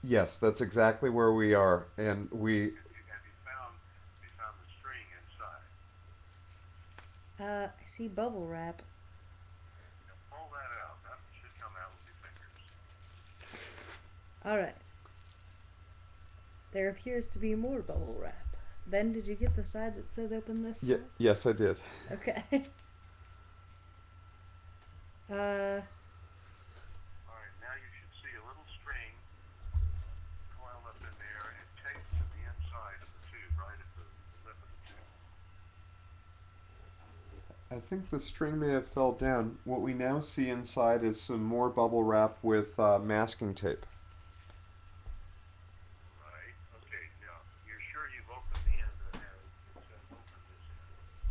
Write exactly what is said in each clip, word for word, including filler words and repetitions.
Yes, that's exactly where we are, and we. Have you have you found have you found the string inside? Uh, I see bubble wrap. Now pull that out. That should come out with your fingers. All right. There appears to be more bubble wrap. Then did you get the side that says open this Y- side? yes, I did. Okay. uh, All right, now you should see a little string coiled up in there and taped to the inside of the tube, right at the, the lip of the tube. I think the string may have fell down. What we now see inside is some more bubble wrap with uh, masking tape. Right. Okay. Now you're sure you've opened the end that has it says open this end.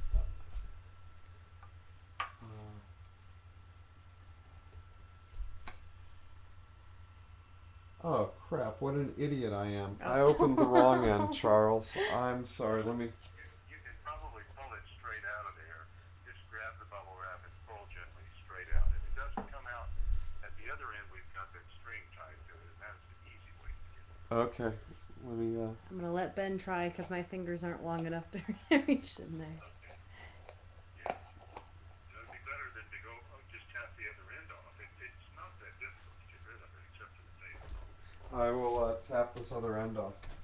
Oh crap, what an idiot I am. I opened the wrong end, oh. Charles. I'm sorry. Let me. You, you can probably pull it straight out of there. Just grab the bubble wrap and pull gently straight out. If it doesn't come out at the other end, we've got that string tied to it, and that's the easy way to get it. Okay. Let me. Uh... I'm gonna let Ben try because my fingers aren't long enough to reach in there. Okay. Yeah. It would be better than to go oh, just tap the other end off. It, it's not that difficult to get rid of it, except for the tape. I will uh, tap this other end off.